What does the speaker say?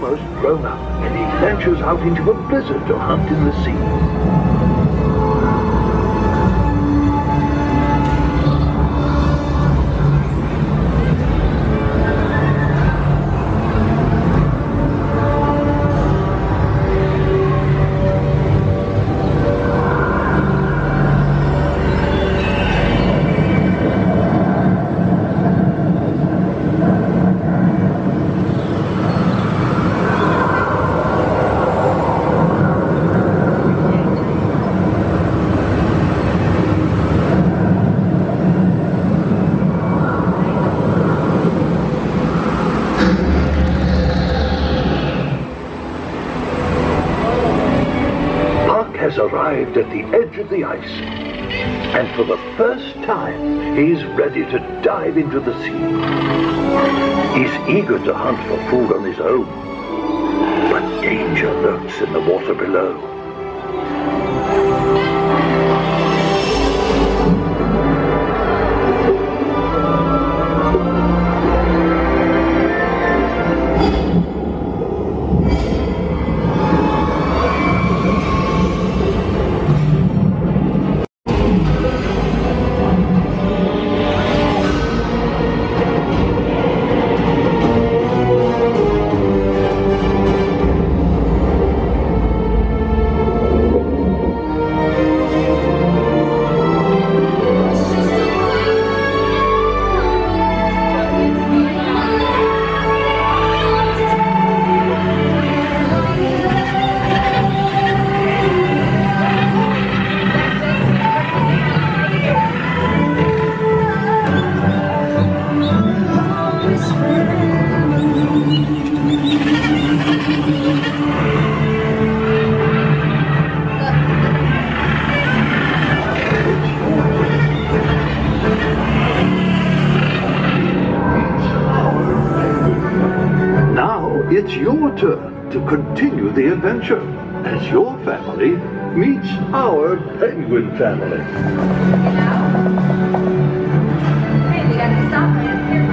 almost grown up, and he ventures out into a blizzard to hunt in the sea. Has arrived at the edge of the ice, and for the first time he's ready to dive into the sea. He's eager to hunt for food on his own, but danger lurks in the water below. It's your turn to continue the adventure as your family meets our penguin family. Hey, we gotta stop right up here.